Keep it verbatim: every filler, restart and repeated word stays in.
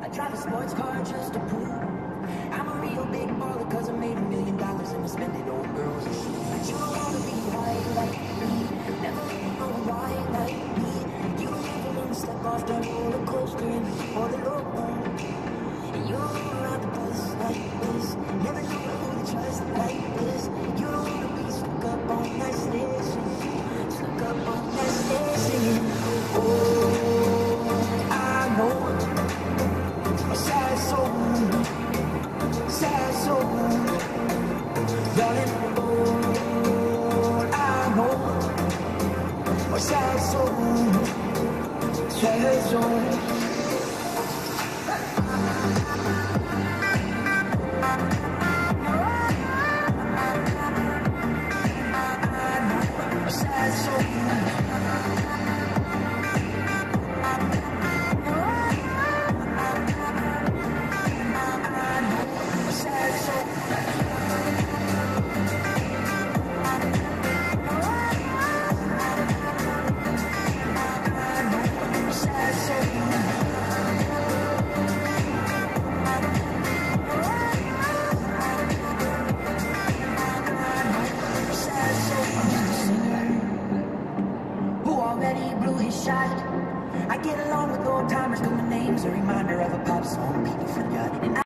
drive a sports car just to prove I'm a real big baller, cause I made a million dollars and I spend it on girls and shoes. But you don't wanna be high like me, never really know why like me. You don't ever wanna step off that roller coaster and be all alone. And you don't wanna ride the bus like this, never know who to trust like this. You don't wanna be stuck up on that station, stuck up on that station. Oh, I know a sad soul, sad soul, darling. Oh, I know a sad soul, sad soul. I get along with old timers, cause my name's a reminder of a pop song people forgot. And I